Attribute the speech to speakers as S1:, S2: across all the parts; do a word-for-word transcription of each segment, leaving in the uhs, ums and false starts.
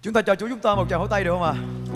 S1: Chúng ta cho Chúa chúng ta một tràng pháo tay được không ạ?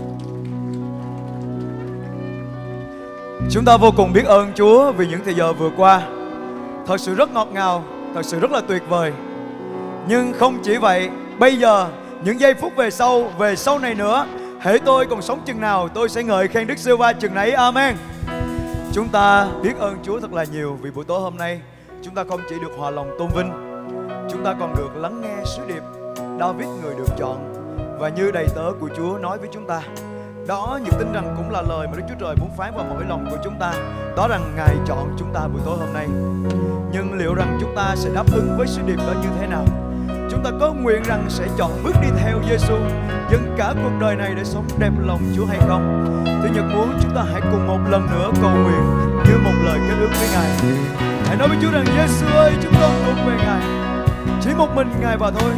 S1: Chúng ta vô cùng biết ơn Chúa vì những thời giờ vừa qua. Thật sự rất ngọt ngào, thật sự rất là tuyệt vời. Nhưng không chỉ vậy, bây giờ, những giây phút về sau, về sau này nữa, hễ tôi còn sống chừng nào, tôi sẽ ngợi khen Đức Giê-hô-va chừng nấy. Amen. Chúng ta biết ơn Chúa thật là nhiều vì buổi tối hôm nay chúng ta không chỉ được hòa lòng tôn vinh, chúng ta còn được lắng nghe sứ điệp David người được chọn. Và như đầy tớ của Chúa nói với chúng ta, đó Nhật tin rằng cũng là lời mà Đức Chúa Trời muốn phán vào mỗi lòng của chúng ta, đó rằng Ngài chọn chúng ta buổi tối hôm nay. Nhưng liệu rằng chúng ta sẽ đáp ứng với sứ điệp đó như thế nào? Chúng ta có nguyện rằng sẽ chọn bước đi theo Giê-xu, dâng cả cuộc đời này để sống đẹp lòng Chúa hay không? Thì Nhật muốn chúng ta hãy cùng một lần nữa cầu nguyện như một lời kết ước với Ngài. Hãy nói với Chúa rằng: Giê-xu ơi, chúng con thuộc về Ngài, chỉ một mình Ngài và thôi.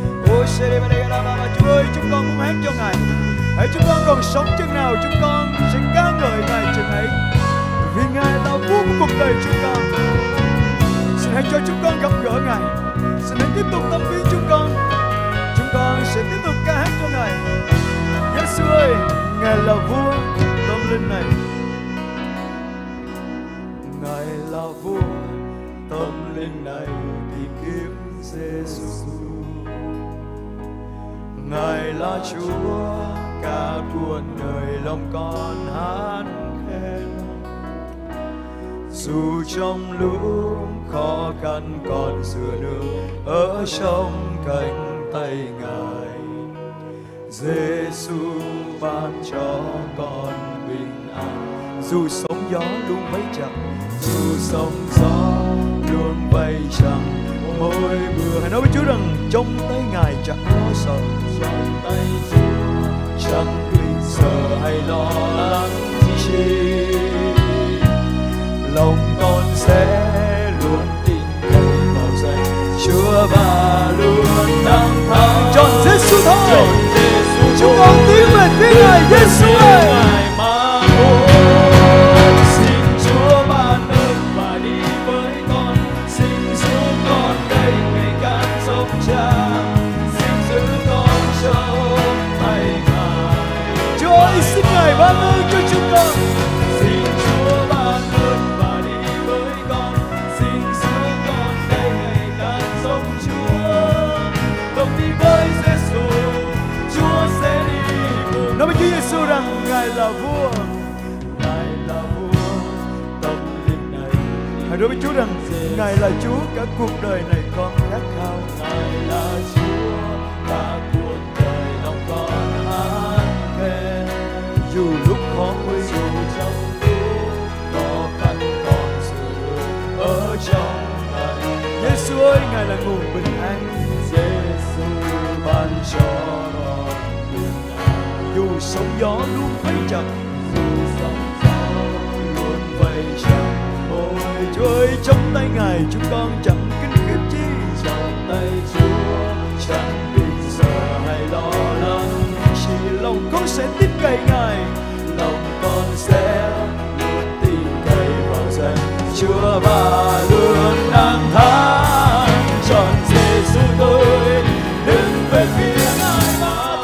S1: Chúa ơi, chúng con muốn hát cho Ngài. Hãy chúng con còn sống chừng nào, chúng con sẽ ca ngợi Ngài chừng ấy, vì Ngài là vua của cuộc đời chúng con. Xin hãy cho chúng con gặp gỡ Ngài. Xin hãy tiếp tục tâm huyết chúng con. Chúng con sẽ tiếp tục ca hát cho Ngài. Giê-xu ơi, Ngài là vua tâm linh này. Ngài là vua tâm linh này, tìm kiếm Giê-xu. Ngài là Chúa, cả cuộc đời lòng con hát khen. Dù trong lúc khó khăn còn dựa nương ở trong cánh tay Ngài, Giê-xu ban cho con bình an. Dù sóng gió luôn vây chặt, dù sóng gió luôn vây chặt mỗi bữa. Hãy nói với Chúa rằng trong tay Ngài chẳng có sợ, trong tay Chúa chẳng vì sợ hay lo lắng chi. Lòng con sẽ luôn tin cậy vào danh Chúa và luôn đắng thắng. Chọn Giê-xu thôi, chúng con tiến về phía Ngài. Giê-xu ơi, xin Ngài ban ơn cho chúng con. Xin Chúa ban ơn và đi với con. Xin giữ con đây ngày càng sống Chúa. Đồng đi với Giê-xu, Chúa sẽ đi cùng. Nói với Chúa Giê-xu rằng Ngài là vua, Ngài là vua tâm linh này. Hãy nói với Chúa rằng Ngài là Chúa, cả cuộc đời này con khát khao. Ngài là Chúa, cả cuộc đời lòng con hát khen. Dù lúc khó nguy, dù trong lúc khó khăn còn sự ở trong Ngài. Giê-xu ơi, Ngài là nguồn bình an. Giê-xu ban cho con bình an. Dù sóng gió luôn vây chặt, dù sóng gió luôn vây chặt mỗi. Chúa ơi, trong tay Ngài chúng con chẳng kinh khiếp chi. Trong tay Chúa chẳng bị sợ hay lo lắng. Chỉ lòng con sẽ tin cậy Ngài, lòng con sẽ luôn tin cậy vào danh Chúa và luôn đắng thắng. Chọn Giê-xu tôi, đứng về phía Ngài mà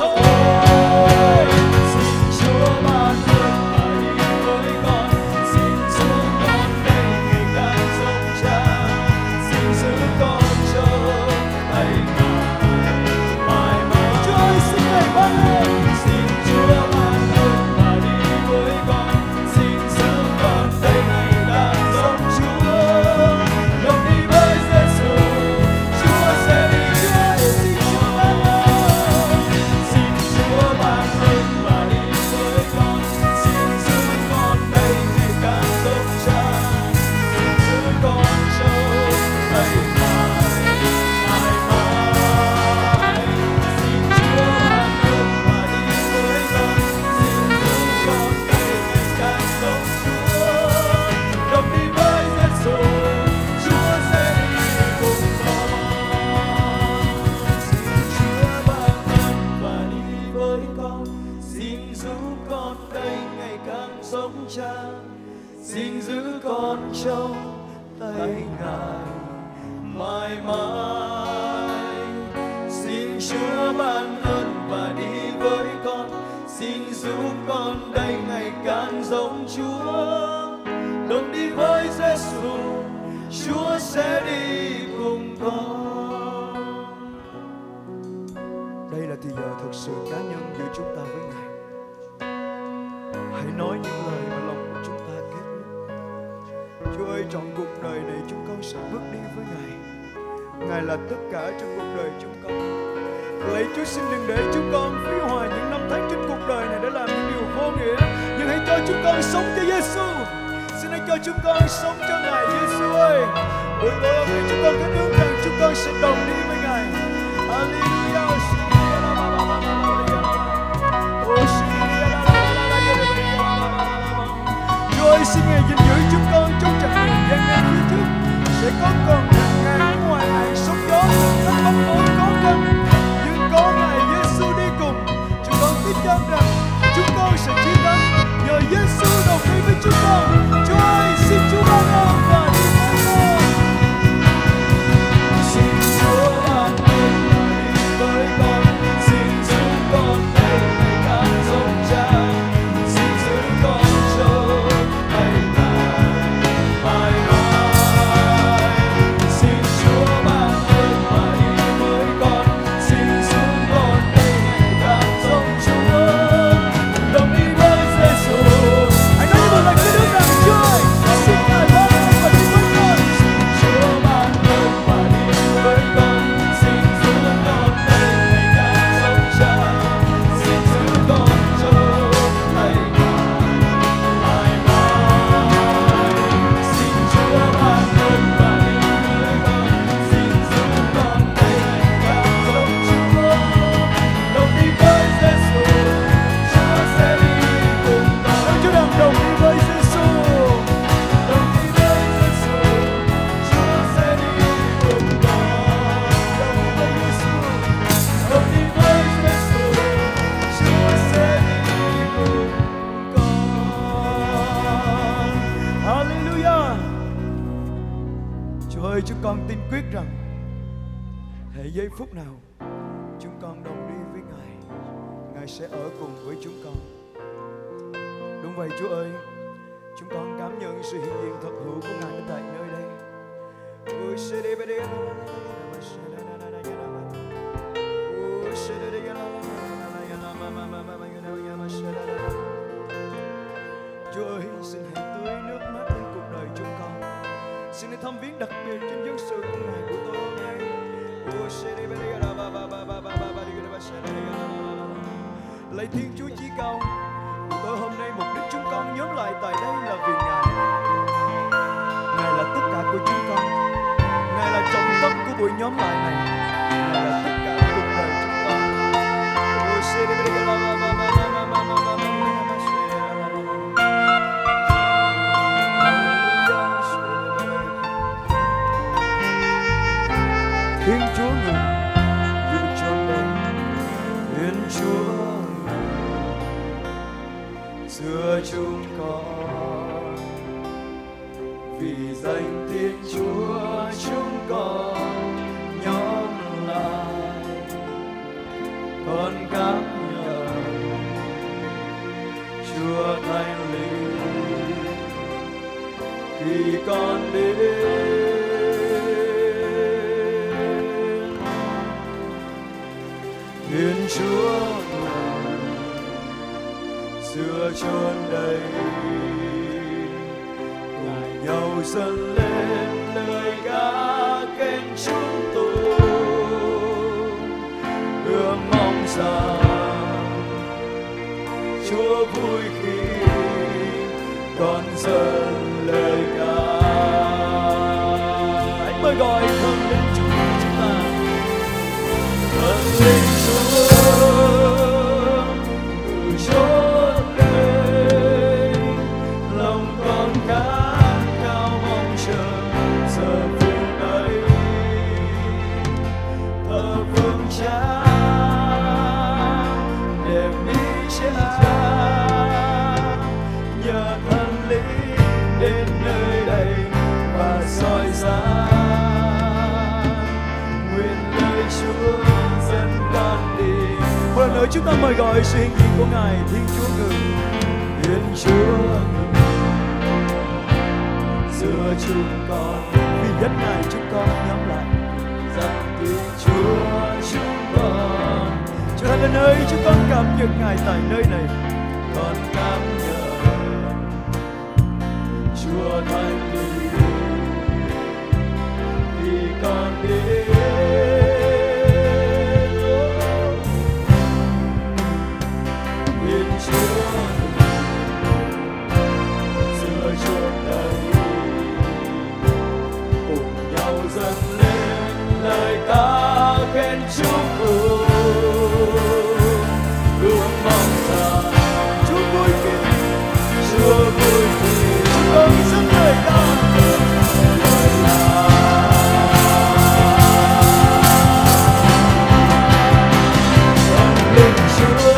S1: thôi. Xin Chúa ban ơn và đi với con. Xin giữ con đây ngày càng sống cha. Xin giữ con trong tay Ngài mãi mãi. Chúa ơi, xin Ngài ban ơn. Xin Chúa ban ơn và đi với con. Xin giữ con đây ngày càng sống Chúa. Đồng đi với Giê-xu, Chúa sẽ đi với. Xin Chúa ban ơn. Xin Chúa ban ơn và đi với con. Xin giữ con đây ngày càng sống cha. Xin giữ con trong tay Ngài mãi mãi. Xin Chúa ban ơn và đi với con. Xin giữ con đây ngày càng sống Chúa. Đồng đi với Giê-xu, Chúa sẽ đi cùng con. Xin Chúa ban ơn và đi với con. Xin giữ con đây ngày càng sống cha. Xin giữ con trong tay Ngài mãi mãi. Xin Chúa ban ơn và đi Đây là thì giờ thực sự cá nhân giữa chúng ta với Ngài. Hãy nói những lời mà lòng của chúng ta kết ước. Chúa ơi, trọn cuộc đời này chúng con sẽ bước đi với Ngài. Ngài là tất cả trong cuộc đời chúng con. Lạy Chúa, xin đừng để chúng con phí hoài những năm tháng trên cuộc đời này để làm những điều vô nghĩa, nhưng hãy cho chúng con sống cho Giêsu. Xin hãy cho chúng con sống cho Ngài Giêsu ơi. Buổi tối hôm nay chúng con kết ước rằng chúng con sẽ đồng đi với Ngài. Hallelujah. Chúa ơi, xin Ngài gìn giữ chúng con trong chặng đường gian nan phía trước. Sẽ có còn hàng ngàn ngoài hàng sóng gió, thách thức mỗi khó khăn, nhưng có Ngài Giêsu đi cùng. Chúng con tin chắc rằng chúng con sẽ chiến thắng nhờ Giêsu đồng đi với chúng con. Chúa ơi, xin Chúa ban ơn và đi với con. Xin Chúa ban ơn và đi với con. Xin giữ con đây ngày càng dòng cha. Xin giữ con cho ngày mai mãi mãi. Xin Chúa ban ơn và đi với con. Xin giữ con đây ngày càng dòng Chúa. Đồng đi với Giêsu. Hãy nói một lần cái nước rằng Chúa ơi, xin Ngài ban ơn và đi với con. Xin Chúa ban ơn và đi với con. Xin giữ con đây ngày càng dòng cha. Xin giữ con cho ngày mai mãi mãi. Xin Chúa ban ơn và đi với con. Xin giữ con đây ngày càng dòng Chúa. Đồng đi với Giêsu, Chúa sẽ đi cùng con. Hãy Chúa đang đồng đi với Giêsu. Đồng đi với Giêsu, Chúa sẽ đi cùng con. Đồng đi với Giêsu, đồng đi với Giêsu, Chúa sẽ đi cùng con. Hallelujah. Chúa ơi, chúng con tin quyết rằng hệ giây phút nào chúng con đồng đi với Ngài, Ngài sẽ ở cùng với chúng con. Đúng vậy Chúa ơi, chúng con cảm nhận sự hiện diện thật hữu của Ngài tại nơi đây. Chúa ơi, xin hãy tưới nước mắt lên cuộc đời chúng con. Xin hãy thăm viếng đặc biệt trên dân sự của Ngài buổi tối hôm nay. Lạy Thiên Chúa chí cao, buổi tối hôm nay mục đích chúng con nhóm lại tại đây là vì Ngài. Ngài là tất cả của chúng con. Ngài là trọng tâm của buổi nhóm lại này. Ngài là tất cả cuộc đời chúng con. Thiên Chúa ngự giữ trọn đời. Thiên Chúa giữa chúng con. Vì danh Thiên Chúa chúng con nhóm lại. Con cảm nhận Chúa Thánh Linh khi con đến. Thiên Chúa giữa chốn đây cùng nhau dâng lên lời ca khen chúng tôi. Ước mong rằng Chúa vui khi con dâng lời ca. Hãy mời gọi thần linh Chúa chúng ta. Thần linh Chúa ngự chốn đây, lòng con khát khao mong chờ giờ phút ấy. Thờ phượng Cha, đẹp ý Cha, nhờ thần linh đến nơi đây và soi sáng. Nguyện lời Chúa dẫn con đi. Một lần nữa chúng ta mời gọi sự hiện diện của Ngài. Thiên Chúa ngự, Thiên Chúa ngự giữa chúng con. Vì danh Ngài chúng con nhóm lại. Rằng Thiên Chúa chúng con đến nơi chúng con cảm nhận Ngài tại nơi này. Con cảm nhận Chúa Thánh Linh khi con đến. Nguyện Chúa giữa chốn đây cùng nhau dâng lên lời ca khen chúc mừng. Luôn mong rằng Chúa vui khi Chúa vui khi chúng con dâng lời ca lời ca. Thánh Linh Chúa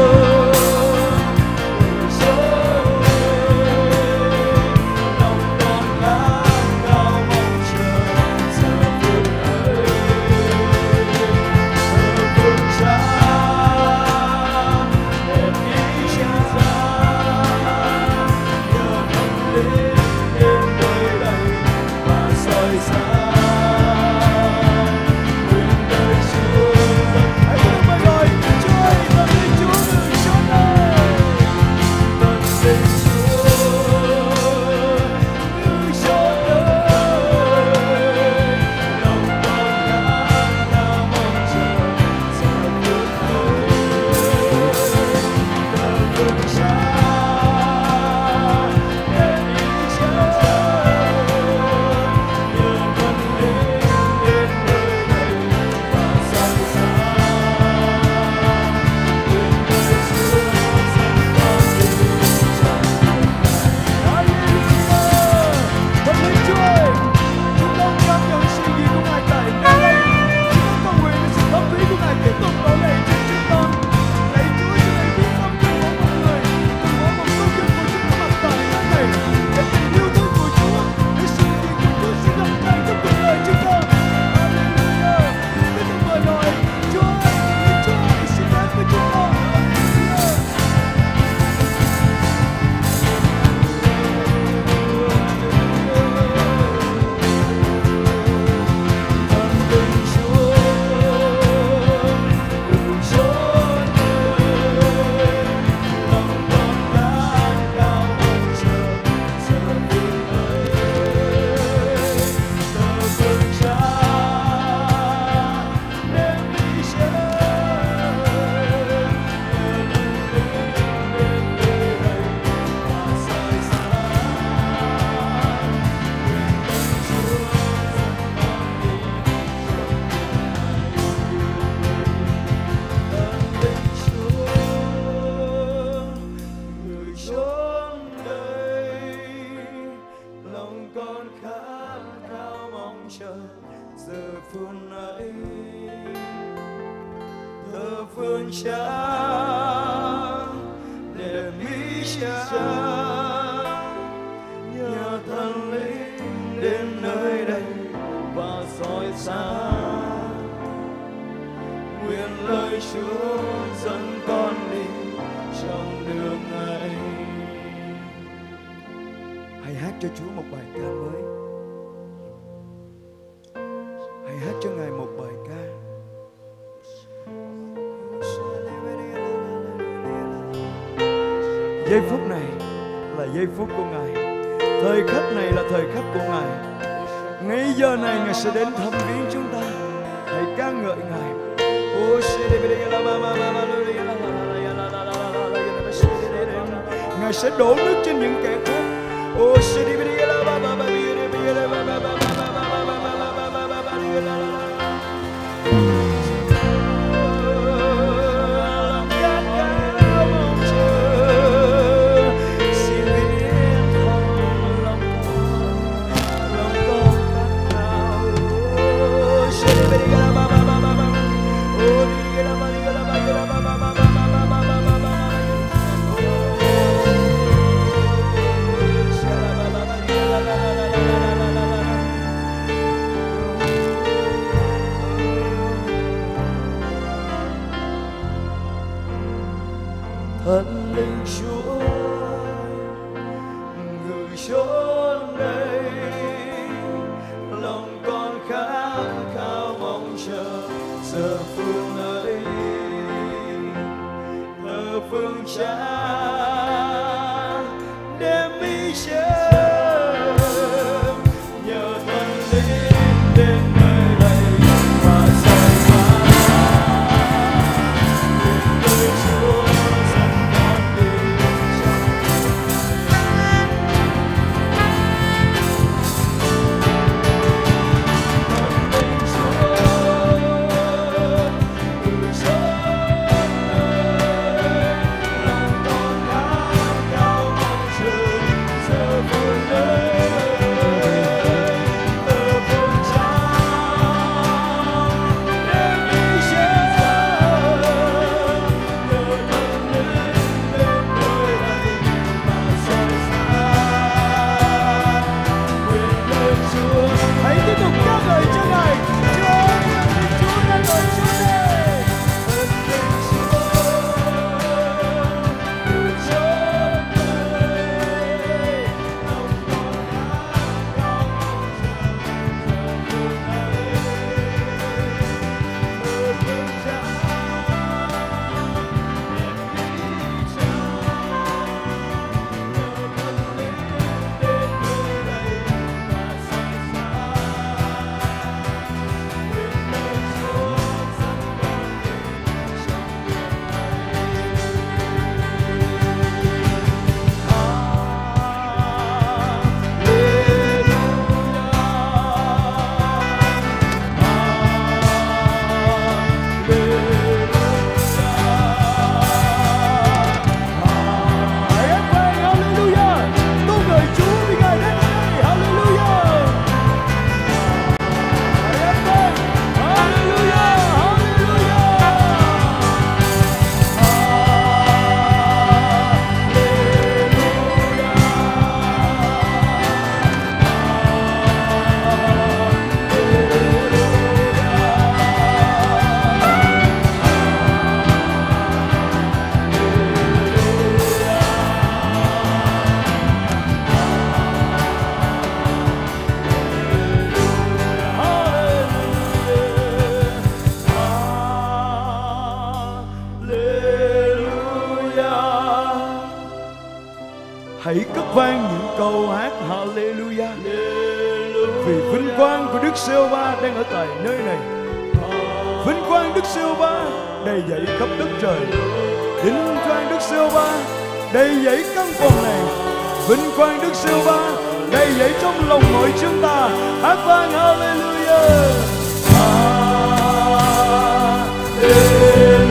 S1: cho Chúa một bài ca mới. Hãy hát cho Ngài một bài ca. Giây phút này là giây phút của Ngài. Thời khắc này là thời khắc của Ngài. Ngay giờ này Ngài sẽ đến thăm viếng chúng ta. Hãy ca ngợi Ngài. Ngài sẽ đổ nước trên những kẻ khác. Oh, Thánh Linh Chúa ngự chốn đây, lòng con khát khao mong chờ giờ phút ấy. phương Cha đem ý chớm nhờ Thánh Linh đến nơi đây và soi sáng lời Chúa dẫn con đi trong hãy cất vang những câu hát Hallelujah, vì vinh quang của Đức Giê-hô-va đang ở tại nơi này. Vinh quang Đức Giê-hô-va đầy dẫy khắp đất trời. Vinh quang Đức Giê-hô-va đầy dẫy căn phòng này. Vinh quang Đức Giê-hô-va đầy dẫy trong lòng mỗi chúng ta. Hát vang Hallelujah. Hallelujah.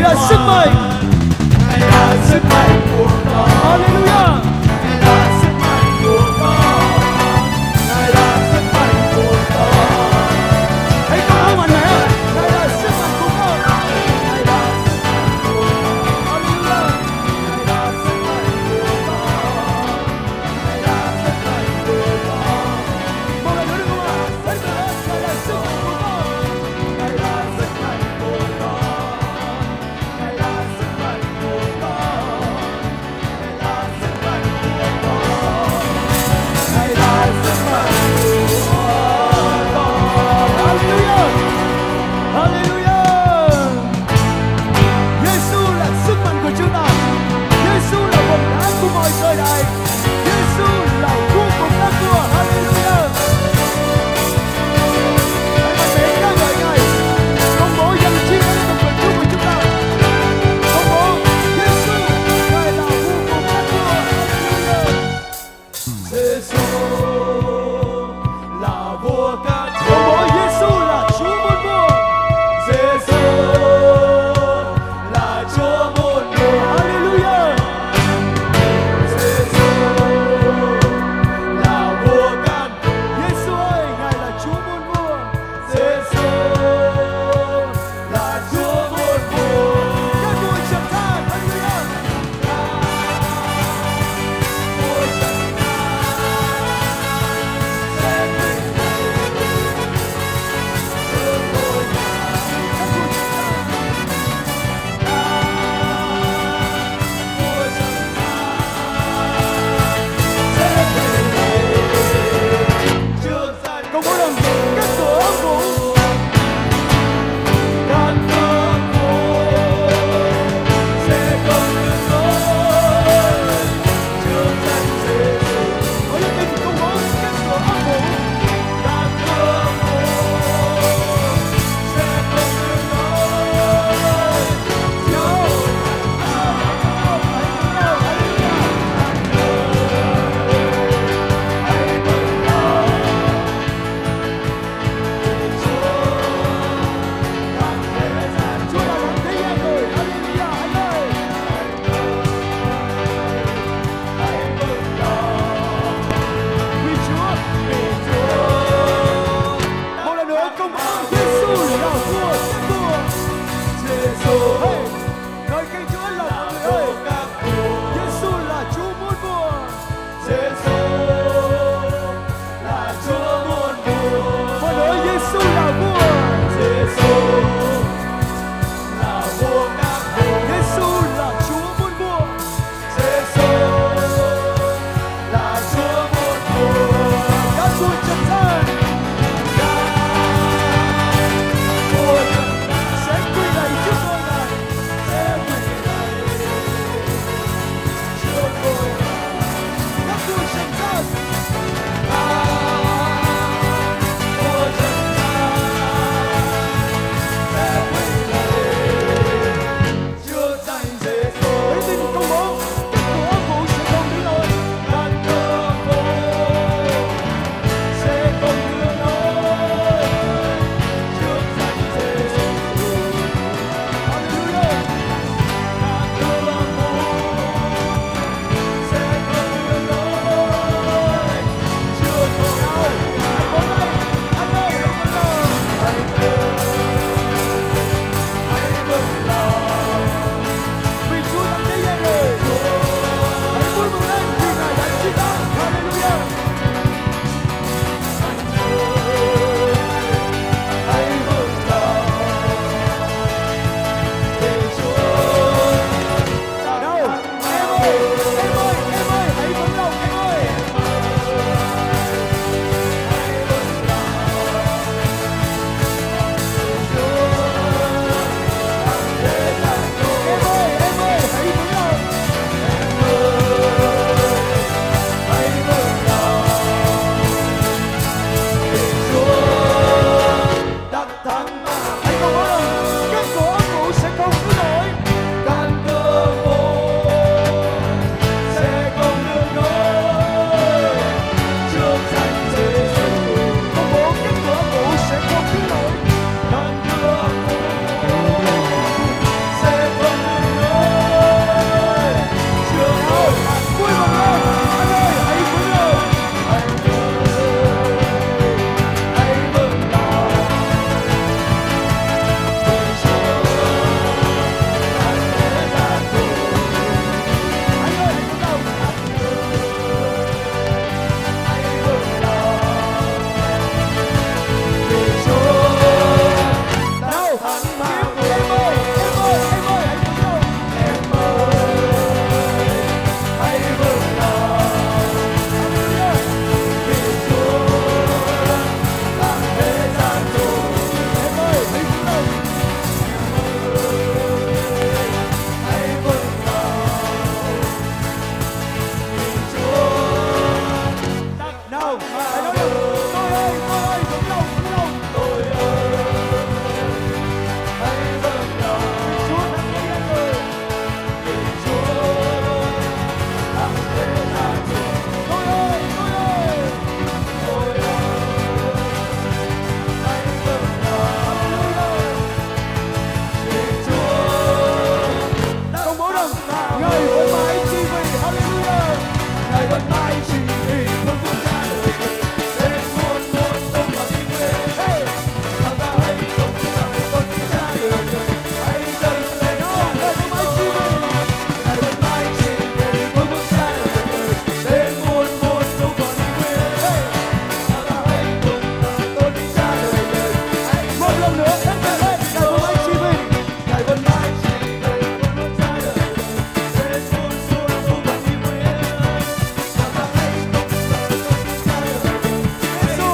S1: là sức mạnh, Ngài là sức mạnh của con. Hallelujah. Ngài là sức mạnh của con, Ngài là sức mạnh của con. Hãy con hô mạnh mẽ, Ngài là sức mạnh của con, Ngài là sức mạnh của con. Hallelujah. Ngài là sức mạnh của con, Ngài là sức mạnh của con. Một lần nữa được không ạ? Hãy thở lên, Ngài là sức mạnh của con, Ngài là sức mạnh của con, Ngài là sức Ngài vẫn mãi chỉ vì Hallelujah. Ngài vẫn mãi chỉ vì vương quốc Cha đời người đến muôn muôn tung và đi về. Nào ta hãy cùng rằng con tin Cha đời người hãy dâng lên Cha. Ngài vẫn mãi chỉ vì Ngài vẫn mãi chỉ vì vương quốc Cha đời người đến muôn muôn tung và đi về. Nào ta hãy cùng rằng con tin Cha đời người hãy một lần nữa hết cả lên. Ngài vẫn mãi chỉ vì Ngài vẫn mãi chỉ vì vương quốc Cha đời người đến muôn muôn tung và đi về. Nào ta hãy cùng rằng con tin Cha đời người Giêsu,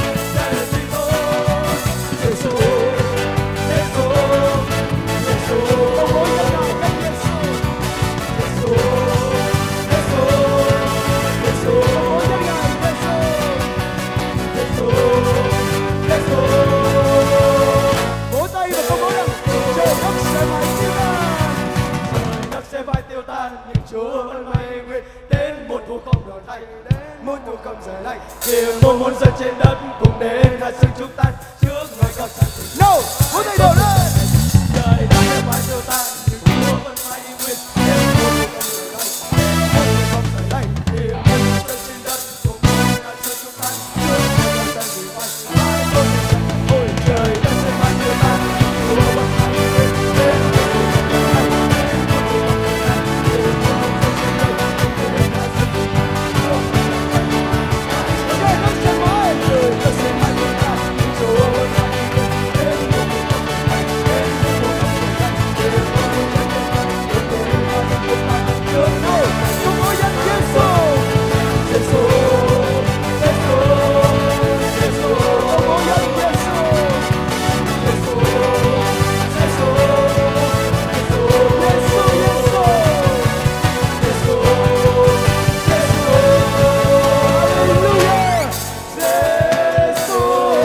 S1: Giêsu, Giêsu, Giêsu, ông ơi dân ngài cách Giêsu, Giêsu, Giêsu, Giêsu, ông ơi dân ngài Giêsu, Giêsu, Giêsu. Vỗ tay và công bố rằng trời đất sẽ phải tiêu tan, trời đất sẽ phải tiêu tan, nhưng Chúa vẫn mãi nguyện đến một vụ không đổi thay, một vụ không rời lại. Tiếng muôn muôn dân trên đất cùng đến là sự chúng ta trước người con trai. No, vỗ tay đổ lên. Trời đất sẽ phải tiêu tan, nhưng Chúa vẫn mãi nguyện đến một vụ không đổi thay, một vụ không rời lại. Tiếng muôn muôn dân trên đất cùng đến là sự chúng ta trước người con trai vì vậy. Mãi tôn vinh rằng ôi trời đất sẽ phải tiêu tan, Chúa vẫn mãi nguyện đến một vụ không đổi thay, một vụ không rời lại. Tiếng muôn muôn dân trên đất cùng đến là sự chúng ta trước người con trai vì vậy. Trời đất sẽ mãi, trời đất sẽ mãi tiêu tan, Chúa vẫn mãi nguyện đến một vụ không đổi thay, đến một vụ không rời lại. Tiếng muôn muôn dân trên đất cùng đến là sự chúng ta trước nay. Cùng ôi dân Giêsu, Giêsu, Giêsu, Giêsu, cùng ôi dân Giêsu, Giêsu, Giêsu, Giêsu, Giêsu, Giêsu, Giêsu, Giêsu, Hallelujah, Giêsu,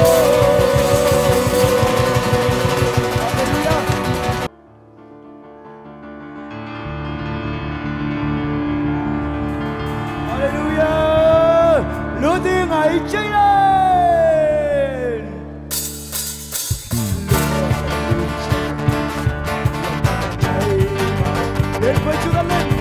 S1: Hallelujah. Hallelujah. Lửa tiếng hãy cháy lên. Lửa cháy đến với chúng ta lên.